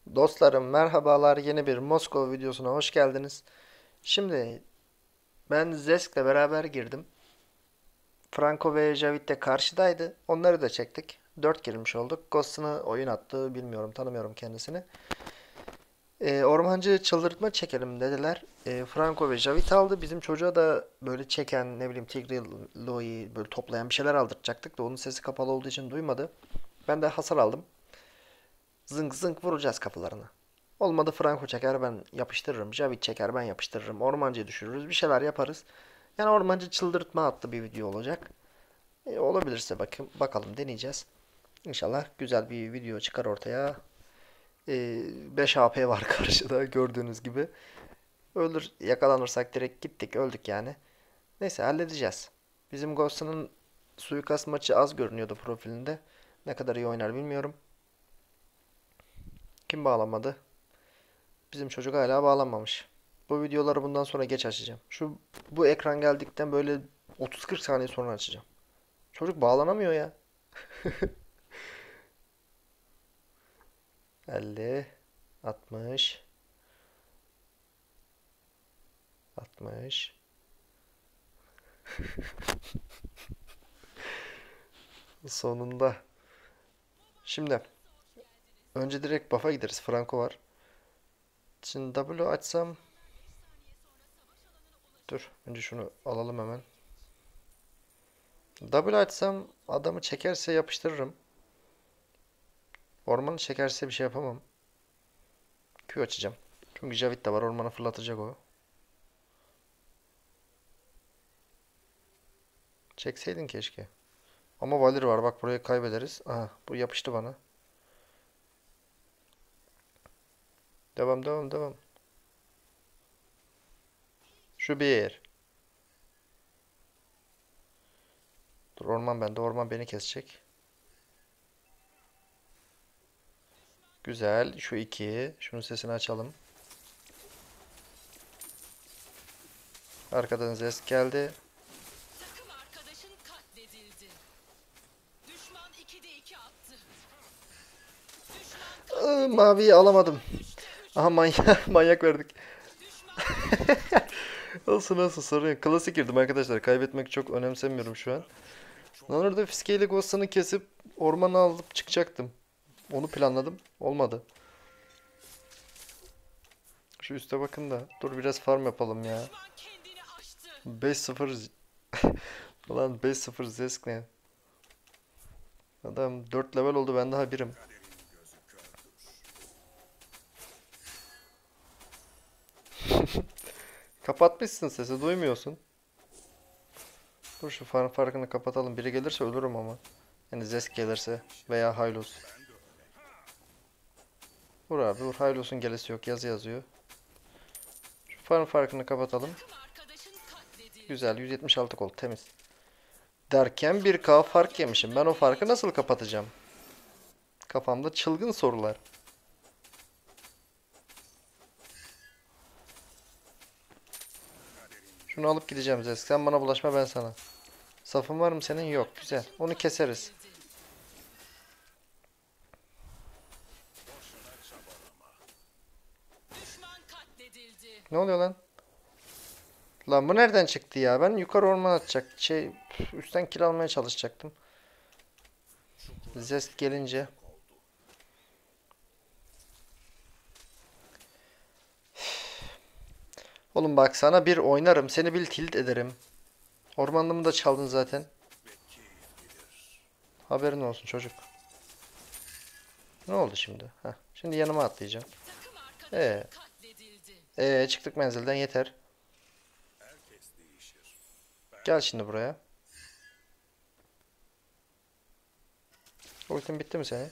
Dostlarım merhabalar, yeni bir Moskova videosuna hoş geldiniz. Şimdi ben Zesk'le beraber girdim. Franco ve Javit de karşıdaydı. Onları da çektik. 4 girmiş olduk. Ghost'unu oyun attı, bilmiyorum, tanımıyorum kendisini. Ormancı çıldırtma çekelim dediler. Franco ve Javit aldı. Bizim çocuğa da böyle çeken, ne bileyim, Tigreal'ı böyle toplayan bir şeyler aldıracaktık da onun sesi kapalı olduğu için duymadı. Ben de hasar aldım. Zınk zınk vuracağız kapılarına. Olmadı Franco çeker ben yapıştırırım. Javit çeker ben yapıştırırım. Ormancıyı düşürürüz. Bir şeyler yaparız. Yani ormancı çıldırtma adlı bir video olacak. Olabilirse bakalım deneyeceğiz. İnşallah güzel bir video çıkar ortaya. 5 AP var karşıda gördüğünüz gibi. Ölür yakalanırsak direkt gittik öldük yani. Neyse halledeceğiz. Bizim Ghost'un suikast maçı az görünüyordu profilinde. Ne kadar iyi oynar bilmiyorum. Kim bağlamadı? Bizim çocuk hala bağlanmamış. Bu videoları bundan sonra geç açacağım. Bu ekran geldikten böyle 30-40 saniye sonra açacağım. Çocuk bağlanamıyor ya. 50, 60, 60. Sonunda. Şimdi önce direkt buff'a gideriz. Franco var. Şimdi W açsam. Dur. Önce şunu alalım hemen. W açsam adamı çekerse yapıştırırım. Ormanı çekerse bir şey yapamam. Q açacağım. Çünkü Javit de var. Ormanı fırlatacak o. Çekseydin keşke. Ama Valir var. Bak burayı kaybederiz. Aha bu yapıştı bana. Devam devam devam. Şu bir. Dur orman bende. Orman beni kesecek. Güzel. Şu iki. Şunun sesini açalım. Arkadan ses geldi. Takım arkadaşın katledildi. Düşman 2'de 2 attı. Düşman Maviyi katledildi. alamadım. 3'te 3. Aha manyak, manyak verdik. Düşman katledildi. Olsun olsun sorun yok. Klasik girdim arkadaşlar. Kaybetmek çok önemsemiyorum şu an. Lan orada fiskeyle Ghost'unu kesip ormanı alıp çıkacaktım. Onu planladım. Olmadı. Şu üste bakın da. Dur biraz farm yapalım ya. Düşman kendini aştı. 5-0. Ulan 5-0 Zesk ne? Adam 4 level oldu, ben daha birim. Kapatmışsın sesi, duymuyorsun. Dur şu farkını kapatalım. Biri gelirse ölürüm ama. Yani Zesk gelirse veya Hylos. Vur abi vur. Hylos'un gelesi yok. Yazı yazıyor. Şu farkını kapatalım. Takım arkadaşın katledildi. Güzel 176 gol temiz. Derken 1K fark yemişim. Ben o farkı nasıl kapatacağım? Kafamda çılgın sorular. Şunu alıp gideceğim Zesk. Sen bana bulaşma, ben sana. Safın var mı senin? Takım Yok. Güzel. arkadaşın Onu keseriz. katledildi. Düşman katledildi. Ne oluyor lan? Lan bu nereden çıktı ya? Ben yukarı orman atacak. Üstten kill almaya çalışacaktım. Zesk gelince. Oğlum bak sana bir oynarım. Seni bir tilt ederim. Ormanlımı da çaldın zaten. Haberin olsun çocuk. Ne oldu şimdi? Heh, şimdi yanıma atlayacağım. Takım arkadaşın Ee, katledildi. çıktık menzilden yeter. Gel şimdi buraya. Ultin bitti mi senin?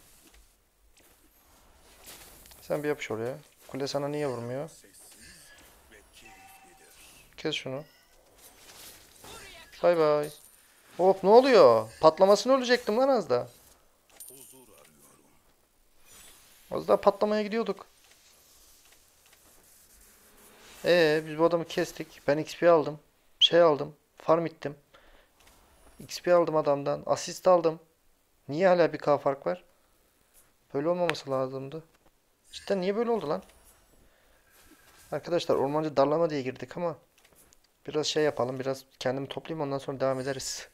Sen bir yapış oraya. Kule sana niye vurmuyor? Kes şunu. Buraya Bay kadar. bay. Hop ne oluyor? Patlamasını ölecektim lan az da. Az daha patlamaya gidiyorduk. Biz bu adamı kestik. Ben XP aldım. Şey aldım. Farm ittim. XP aldım adamdan. Asist aldım. Niye hala bir K fark var? Böyle olmaması lazımdı. Cidden niye böyle oldu lan? Arkadaşlar ormancı darlama diye girdik ama biraz şey yapalım. Biraz kendimi toplayayım ondan sonra devam ederiz.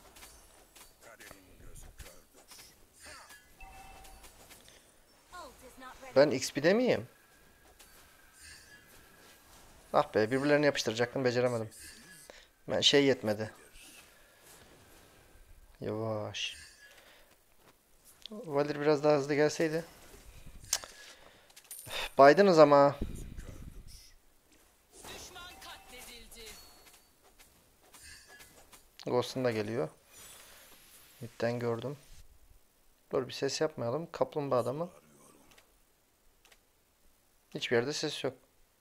Ben XP'de miyim? Ah be birbirlerine yapıştıracaktım beceremedim. Ben şey yetmedi. Yavaş. Valir biraz daha hızlı gelseydi. Baydınız ama. Düşman katledildi. Ghost'un da geliyor. Mid'den gördüm. Dur bir ses yapmayalım. Kaplumbağada mı? Hiçbir yerde ses yok.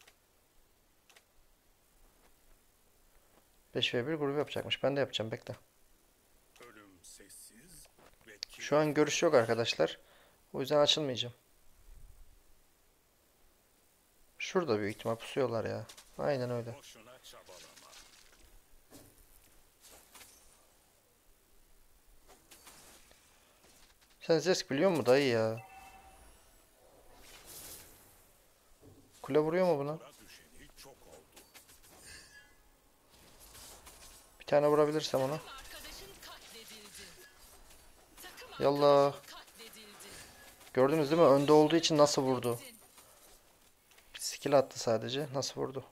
5v1 grubu yapacakmış. Ben de yapacağım bekle. Şu an görüş yok arkadaşlar. O yüzden açılmayacağım. Şurada büyük ihtimal pusuyorlar ya. Aynen öyle. Sen Zesk biliyor musun dayı ya? Kule vuruyor mu buna? Bir tane vurabilirsem ona. Arkadaşın katledildi. Takım Yallah. katledildi. Gördünüz değil mi? Önde olduğu için nasıl vurdu? Bir skill attı sadece. Nasıl vurdu?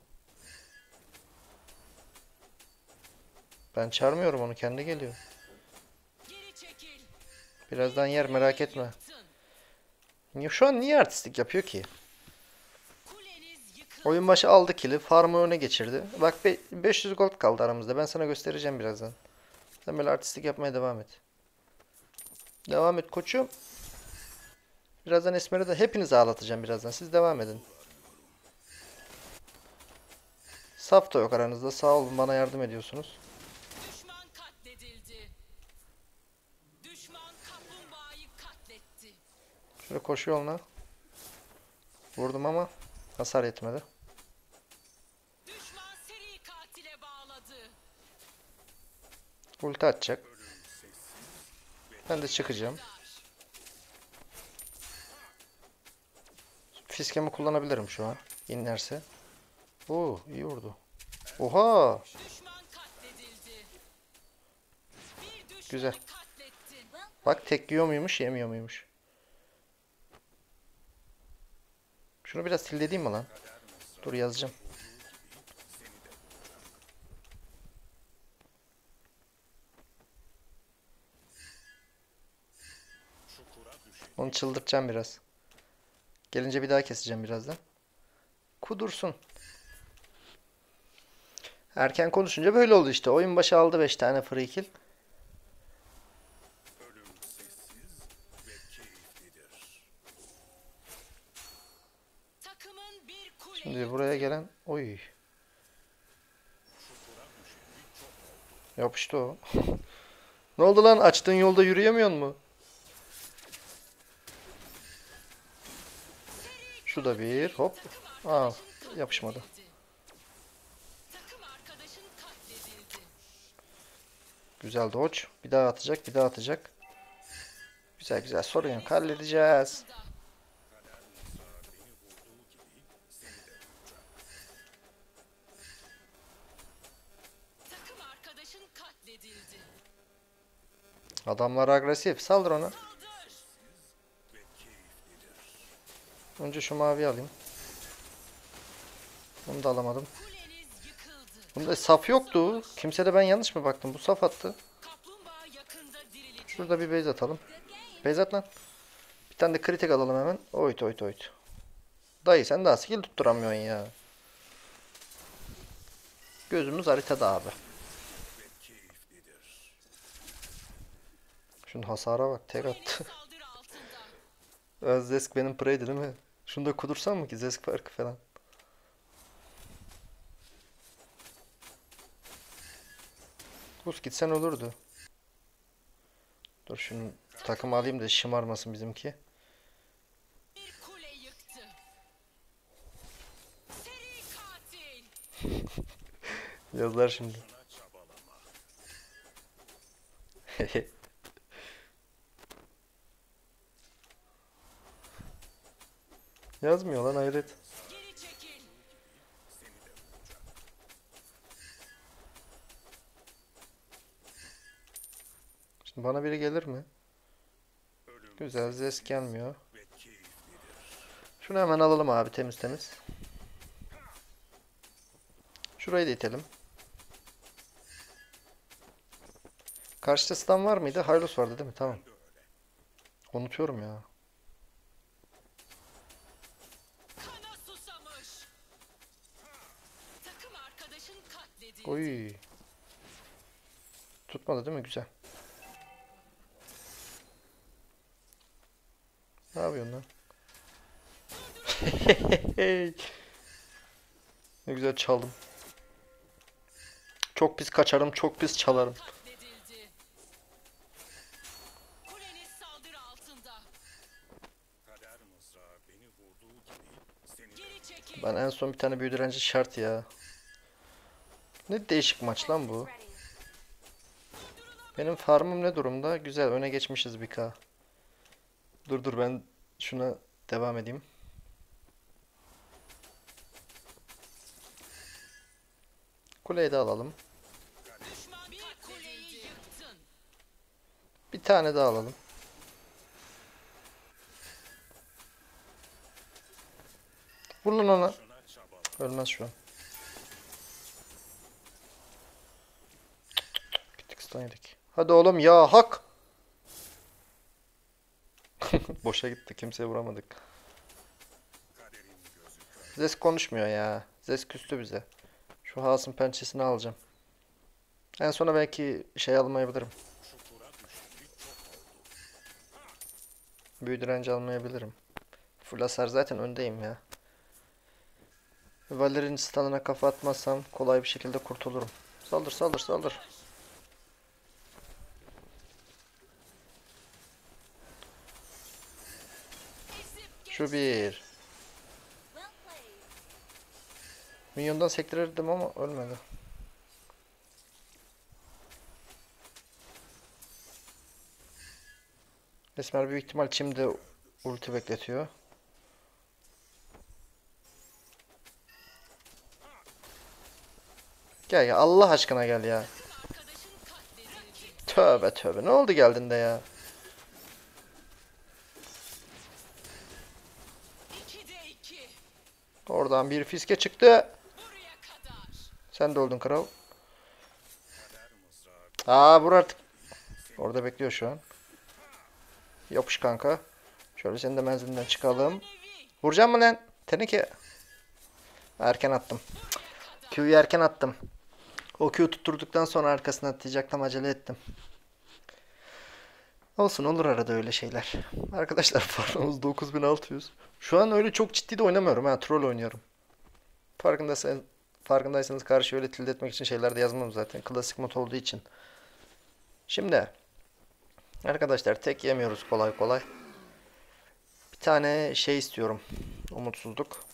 Ben çağırmıyorum onu. Kendi geliyor. Geri çekil. Birazdan yer merak etme. Yıktın. Şu an niye artistlik yapıyor ki? Kuleniz yıkıldı. Oyun başı aldı kill'i. Farm'ı öne geçirdi. Bak 500 gold kaldı aramızda. Ben sana göstereceğim birazdan. Sen böyle artistlik yapmaya devam et. Devam et koçum. Birazdan Esmer'i de hepinizi ağlatacağım birazdan. Siz devam edin. Saf da yok aranızda. Sağ olun bana yardım ediyorsunuz. Düşman katledildi. Düşman kaplumbağayı katletti. Şöyle koşu yoluna. Vurdum ama hasar yetmedi. Düşman seri katile bağladı. Ulti atacak. Ben de çıkacağım. Fiskemi kullanabilirim şu an. İnerse. Oo iyi vurdu. Oha. Düşman katledildi. Bir düşmanı Güzel. katlettin. Bak tek yiyor muymuş yemiyor muymuş. Şunu biraz silledeyim mi lan? Dur yazacağım. Onu çıldırtacağım biraz. Gelince bir daha keseceğim birazdan. Kudursun. Erken konuşunca böyle oldu işte. Oyun başı aldı 5 tane free kill. Takımın bir kule Şimdi buraya gelen... Oy. Yapıştı o. Ne oldu lan? Açtığın yolda yürüyemiyor mu? Şu da bir. Hop. Aa, yapışmadı. Takım arkadaşın katledildi. Güzel dodge. Bir daha atacak, bir daha atacak. Güzel güzel sorun yok. Halledeceğiz. Takım arkadaşın katledildi. Adamlar agresif. Saldır ona. Saldır. Önce şu mavi alayım. Bunu da alamadım. Kuleniz yıkıldı. Bunda saf yoktu. Kimse ben yanlış mı baktım? Bu saf attı. Kaplumbağa yakında dirilecek. Şurada bir base atalım. Base at lan. Bir tane de kritik alalım hemen. Oyt oyt oyt. Dayı sen daha skill tutturamıyorsun ya. Gözümüz haritada abi. Şunun hasara bak. Tek Kuleniz attı. saldırı altında. Zesk benim preydi değil mi? Şunu da kudursam mı ki Zesk farkı falan. Buz gitsen olurdu. Dur şunu takım alayım da şımarmasın bizimki. Bir kule yıktı. Seri katil. Yazlar şimdi. Yazmıyor lan, hayret. Geri çekil. Şimdi bana biri gelir mi? Güzel, Zes gelmiyor. Şunu hemen alalım abi, temiz temiz. Şurayı da itelim. Karşıda stun var mıydı? Hylos vardı değil mi? Tamam. Unutuyorum ya. Kana susamış. Takım arkadaşın katledildi. Oy. Tutmadı değil mi? Güzel. Ne yapıyorsun lan? Ne güzel çaldım. Çok pis kaçarım, çok pis çalarım. Katledildi. Kuleniz saldırı altında. Kader mızrağı beni vurduğu gibi seni de Geri çekil. Ben en son bir tane büyü direnci şart ya. Ne değişik maç lan bu. Benim farmım ne durumda? Güzel, öne geçmişiz bir K. Dur ben şuna devam edeyim. Kuleyi de alalım. Düşman bir kuleyi yıktın. Bir tane daha alalım. Vur lan ona. şuna çabala. Ölmez şu an. Gittik, stun yedik. Hadi oğlum ya, hak. Boşa gitti, kimseye vuramadık. Kaderin gözü kör. Zes konuşmuyor ya. Zes küstü bize. Şu Haas'ın pençesini alacağım. En sona belki şey almayabilirim. Çukura düştü çok oldu. Büyü direnci almayabilirim. Full hasar zaten öndeyim ya. Valeri'nin stun'ına kafa atmazsam kolay bir şekilde kurtulurum. Saldır saldır saldır. Ezip Şu geçti. bir. Minyondan sektirirdim ama ölmedi. Esmer büyük ihtimal şimdi ulti bekletiyor. Gel ya, Allah aşkına gel ya. Takım arkadaşın katledildi. Tövbe tövbe, ne oldu geldiğinde ya? 2'de 2. Oradan bir fiske çıktı. Buraya kadar. Sen de öldün kral. Kader mızrağı Vur artık. Orada bekliyor şu an. Yapış kanka. Şöyle senin de menzilinden çıkalım. Nevi. Vuracağım mı lan? Teneke. Erken attım. Q'yu erken attım. O Q tutturduktan sonra arkasına atlayacaktım, acele ettim. Olsun, olur arada öyle şeyler. Arkadaşlar farmımız 9600. Şu an öyle çok ciddi de oynamıyorum ha, troll oynuyorum. Farkındaysanız karşı öyle tilt etmek için şeyler de yazmam zaten. Klasik mod olduğu için. Şimdi arkadaşlar tek yemiyoruz kolay kolay. Bir tane şey istiyorum. Umutsuzluk.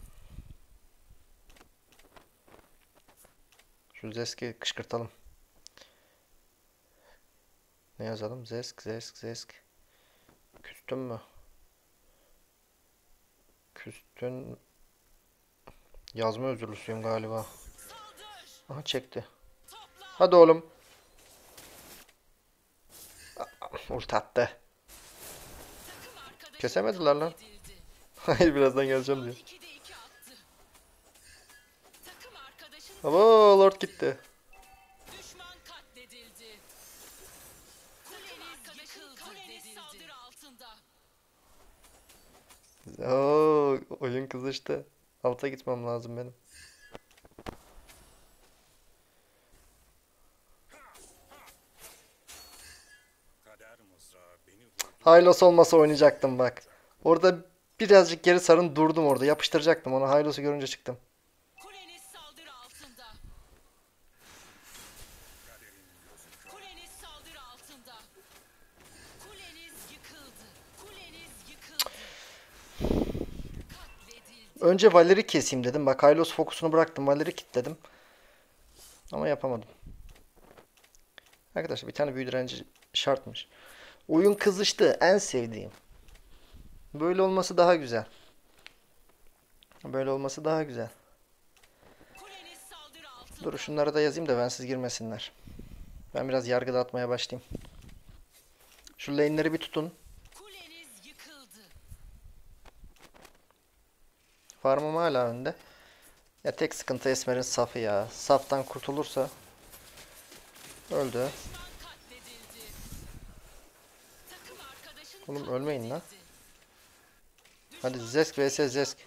Şu Zesk'i kışkırtalım. Ne yazalım? Zesk, Zesk, Zesk. Küstün mü? Küstün. Yazma özürlüsüyüm galiba. Saldır. Aha, çekti. Topla. Hadi oğlum. Ulti attı. Takım arkadaşın Kesemediler lan. katledildi. Hayır, birazdan geleceğim diyor. 2'de 2 attı. Takım arkadaşın Abo, Lord gitti. düşman katledildi. Kuleniz yıkıldı. Kuleniz saldırı altında. Oo, oyun kızıştı. Alta gitmem lazım benim. kader mızrağı beni vurdu. Hylos olmasa oynayacaktım bak. Orada birazcık geri sarın durdum orada. Yapıştıracaktım onu. Hylos'u görünce çıktım. Kuleniz saldırı altında. Kaderin gözü kör. Kuleniz saldırı altında. Kuleniz yıkıldı. Kuleniz yıkıldı. Katledildi. Önce Valeri keseyim dedim. Bak, Hylos fokusunu bıraktım. Valeri kilitledim. Ama yapamadım. Arkadaşlar bir tane büyü direnci şartmış. Oyun kızıştı. En sevdiğim. Böyle olması daha güzel. Böyle olması daha güzel. Kuleniz saldırı altında. Dur şunları da yazayım da bensiz girmesinler. Ben biraz yargı dağıtmaya başlayayım. Şu lane'leri bir tutun. Kuleniz yıkıldı. Farmım hala önde. Ya tek sıkıntı Esmer'in safı ya. Saftan kurtulursa öldü. Düşman katledildi. Takım arkadaşın Oğlum ölmeyin lan. katledildi. Hadi Zesk vs Zesk.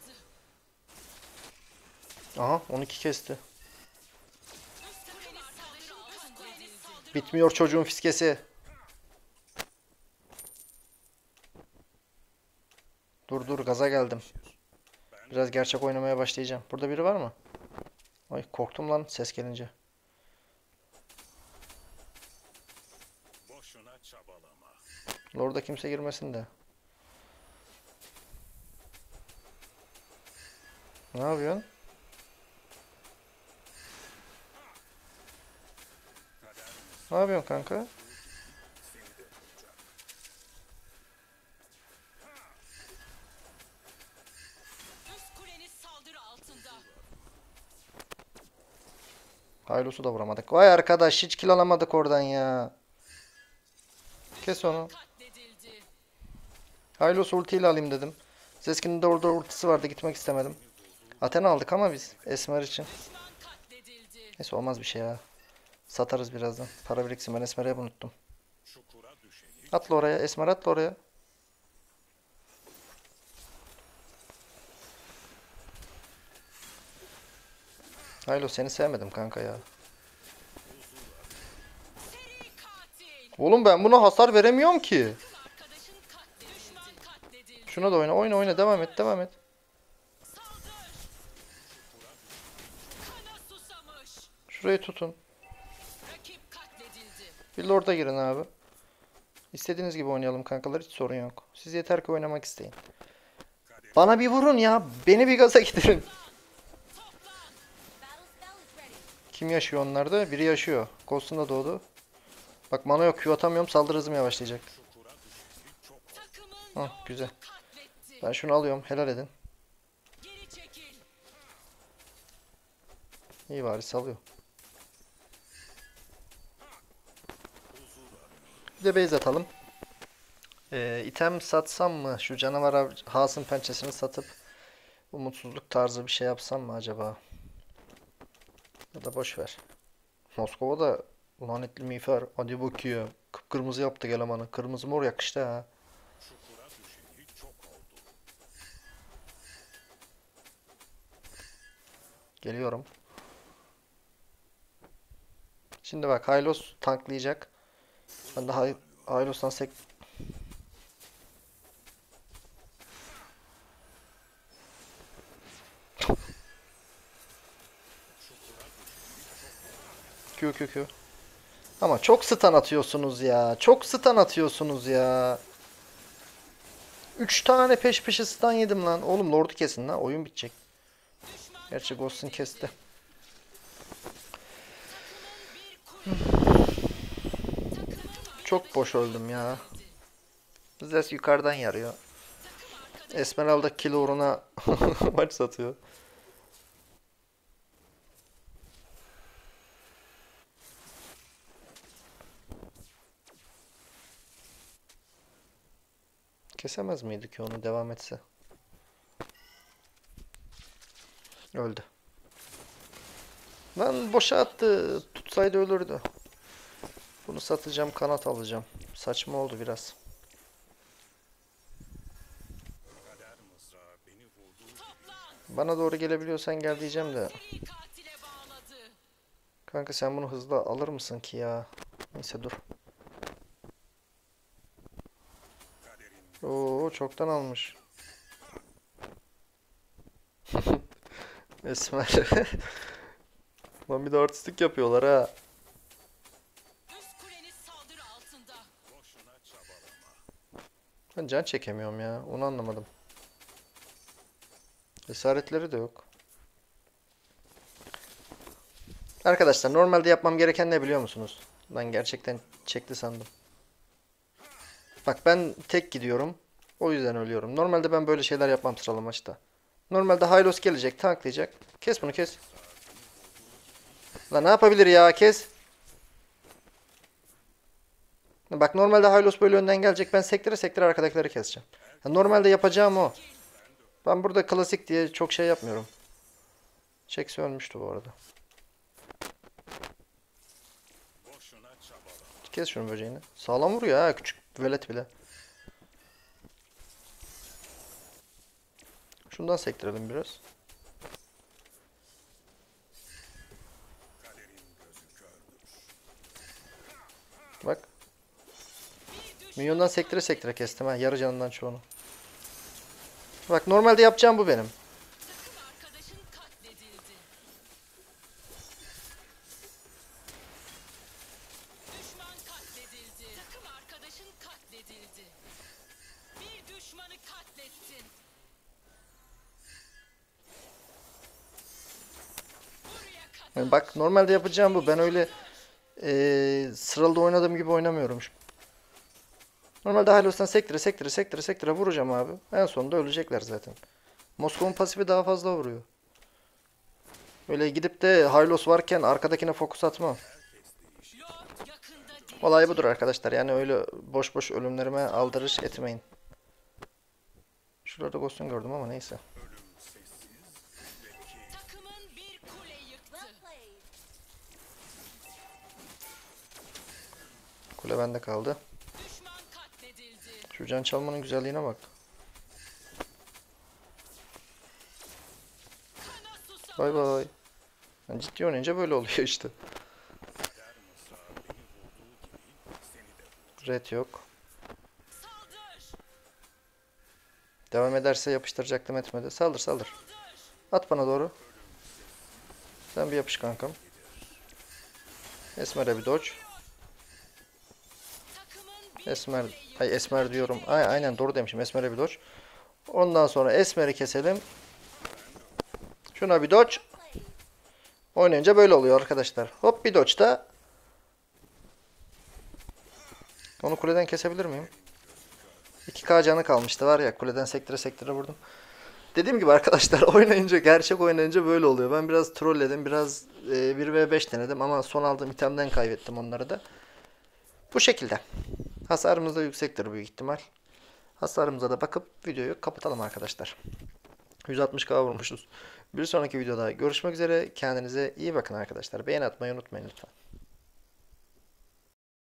Aha 12 kesti. Kuleniz saldırı altında. Bitmiyor çocuğun fiskesi. Dur dur gaza geldim. Biraz gerçek oynamaya başlayacağım. Burada biri var mı? Ay korktum lan ses gelince. Boşuna çabalama. Lord'a kimse girmesin de. Ne yapıyorsun? Ne yapıyorsun kanka? Üst kuleniz saldırı altında. Haylos'u da vuramadık. Vay arkadaş hiç kill alamadık oradan ya. Kes onu. Katledildi. Hylos ultiyle alayım dedim. Zeskinin de orada ultisi vardı gitmek istemedim. Athena aldık ama biz Esmer için. Düşman katledildi. Neyse olmaz bir şey ya. Satarız birazdan. Para biriksin ben Esmer'i hep unuttum. Çukura düşeni Atla oraya Esmer atla oraya. Hylos seni sevmedim kanka ya. Seri katil. Oğlum ben buna hasar veremiyorum ki. Arkadaşın katledildi. Düşman katledildi. Şuna da oyna oyna oyna devam et devam et. Saldır. Kana susamış. Şurayı tutun. Rakip katledildi. Bir Lord'a girin abi. İstediğiniz gibi oynayalım kankalar hiç sorun yok. Siz yeter ki oynamak isteyin. Bana bir vurun ya. Beni bir gaza getirin. Kim yaşıyor onlarda? Biri yaşıyor. Ghost'un da doğdu. Bak mana yok Q atamıyorum saldırı hızım yavaşlayacak. Takımın Hah güzel. katletti. Ben şunu alıyorum helal edin. Geri çekil. İyi bari salıyor. Bir de base atalım. İtem satsam mı? Şu canavar Has'ın pençesini satıp umutsuzluk tarzı bir şey yapsam mı acaba? Ya da boş ver. Moskova'da lanetli miğfer. Hadi bakayım. Kıpkırmızı yaptık elemanı. Kırmızı mor yakıştı ha. çukura düşeni çok oldu. Geliyorum. Şimdi bak Hylos tanklayacak. Ben de Hylos'tan sek... Q Q Q. Ama çok stun atıyorsunuz ya. Çok stun atıyorsunuz ya. 3 tane peş peşe stun yedim lan. Oğlum Lord'u kesin lan. Oyun bitecek. Düşman Gerçi Ghost'un kesti. bir takımın Çok boş öldüm ya. Zes yukarıdan yarıyor. Esmeralda kill uğruna maç satıyor. Kesemez miydik ki onu devam etse? Öldü. Lan boşa attı. Tutsaydı ölürdü. Bunu satacağım kanat alacağım. Saçma oldu biraz. Kader mızrağı beni vurduğu gibi Bana doğru gelebiliyorsan gel diyeceğim de. seri katile bağladı. Kanka sen bunu hızlı alır mısın ki ya? Neyse dur. kaderin Oo çoktan almış. Esmer. Lan bir de artistlik yapıyorlar ha. Üst kuleniz saldırı altında. boşuna çabalama. Ben can çekemiyorum ya. Onu anlamadım. Cesaretleri de yok. Arkadaşlar normalde yapmam gereken ne biliyor musunuz? Ben gerçekten çekti sandım. Bak ben tek gidiyorum. O yüzden ölüyorum. Normalde ben böyle şeyler yapmam sıralı maçta. Normalde Hylos gelecek, tanklayacak. Kes bunu, kes. Lan ne yapabilir ya, kes. Bak normalde Hylos böyle önden gelecek. Ben sektire sektire arkadakileri keseceğim. Ya normalde yapacağım o. Ben burada klasik diye çok şey yapmıyorum. Jax ölmüştü bu arada. Boşuna çabalama. Kes şunu böceğini. Sağlam vuruyor ha, küçük velet bile. Şundan sektirelim biraz. Kaderin gözü kördür. Bak. Minyondan sektire sektire kestim ha. Yarı canından çoğunu. Bak normalde yapacağım bu benim. Takım arkadaşın katledildi. Düşman katledildi. Takım arkadaşın katledildi. Bir düşmanı katlettin. Buraya kadar. Yani bak normalde yapacağım bu. Ben öyle sıralı oynadığım gibi oynamıyorum. Normalde Hylos'tan sektire sektire sektire sektire vuracağım abi. En sonunda ölecekler zaten. Moskova'nın pasifi daha fazla vuruyor. Öyle gidip de Hylos varken arkadakine fokus atma. Lord yakında diri- Olay budur arkadaşlar. Yani öyle boş boş ölümlerime aldırış etmeyin. Şurada Ghost'un gördüm ama neyse. Takımın bir kule yıktı. Kule bende kaldı. Düşman katledildi. Şu can çalmanın güzelliğine bak. Kana susamış. Bay bay. Yani ciddi oynayınca böyle oluyor işte. Kader mızrağı beni vurduğu gibi seni de vurur. Red yok. Saldır. Devam ederse yapıştıracaktım, etmedi. Saldır saldır. Saldır. At bana doğru. Sen bir yapış kankam. Esmer'e bir dodge. Takımın bir Esmer, kule yıktı. ay Esmer diyorum. Aynen doğru demişim. Esmer'e bir dodge. Ondan sonra Esmer'i keselim. Şuna bir dodge. Oynayınca böyle oluyor arkadaşlar. Hop bir dodge da. Onu kuleden kesebilir miyim? 2K canı kalmıştı var ya. Kuleden sektire sektire vurdum. Dediğim gibi arkadaşlar oynayınca, gerçek oynayınca böyle oluyor. Ben biraz trolledim. Biraz 1v5 denedim ama son aldığım itemden kaybettim onları da. Bu şekilde. Hasarımız da yüksektir büyük ihtimal. Hasarımıza da bakıp videoyu kapatalım arkadaşlar. 160K vurmuşuz. Bir sonraki videoda görüşmek üzere. Kendinize iyi bakın arkadaşlar. Beğeni atmayı unutmayın lütfen.